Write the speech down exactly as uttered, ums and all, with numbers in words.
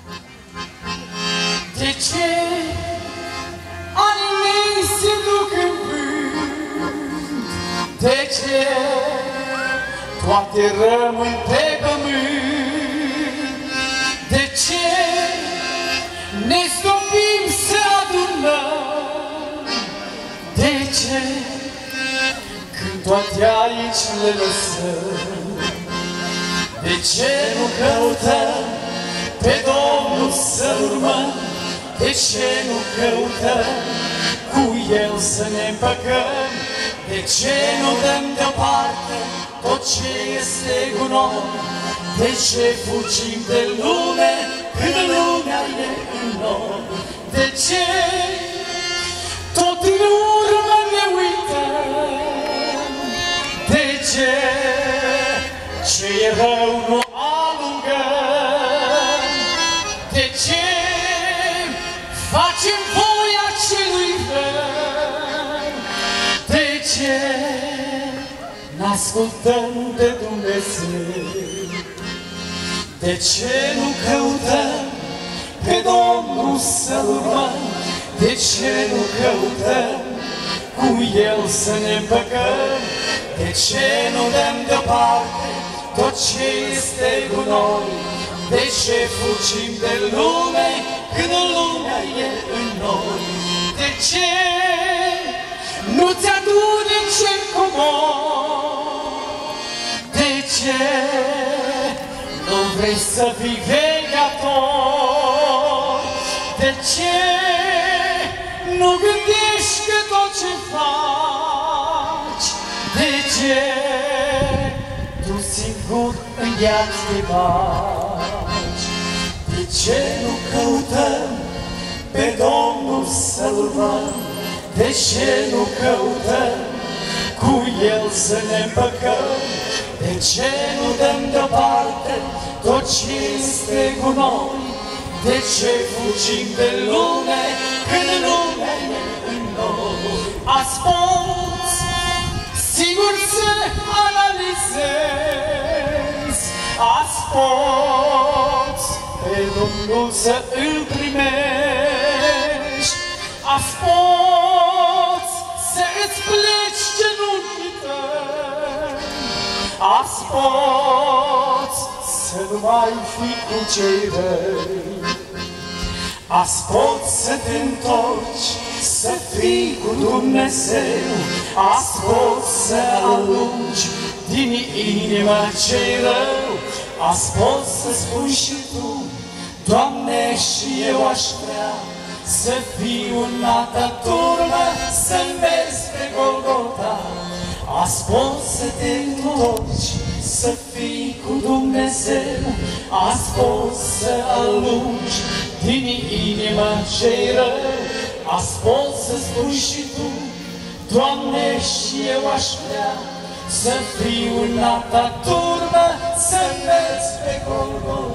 De ce anii mei se duc în vânt? De ce toate rămân pe pământ? De ce ne stopim să adunăm? De ce când toate aici le lăsăm? De ce nu căutăm pe Domnul să-L urmăm? De ce nu căutăm cu El să ne împăcăm? De ce nu dăm deoparte tot ce este gunoi? De ce fugim de lume când lumea e în noi? De ce tot în urmă ne uităm? De ce ce e rău nu alungăm? De ce facem voia celui rău? De ce n-ascultăm de Dumnezeu? De ce nu căutăm pe Domnul să-L urmăm? De ce nu căutăm cu El să ne împăcăm? De ce nu dăm deoparte tot ce este cu noi? De ce fugim de lume când lumea e în noi? De ce nu-ți aduni în cer comor? De ce nu vrei să fii vegheator? De ce nu gândești că tot ce faci? De ce tu singur în viață te baci? De ce nu căutăm pe Domnul să-L urmăm? De ce nu căutăm cu El să ne împăcăm? De ce nu dăm deoparte tot ce este cu noi? De ce fugim de lume când lumea e în noi? Azi poți sigur să analizezi, azi poți pe Domnul să-L primești, azi poți să-ți pleci genunchii tăi, azi poți să nu mai fii cu cei răi, azi poți să te întorci, să fii cu Dumnezeu, azi poți să alungi din inima ce-i rău, azi poți să spui și tu, Doamne, și eu aș vrea să fiu în alta turmă, să-L vezi pe Golgota. Azi poți să te întorci, să fii cu Dumnezeu, azi poți să alungi din inima ce-i rău, azi poți să spui și tu, Doamne, și eu aș vrea să fiu în alta turmă, să-L vezi pe Golgota.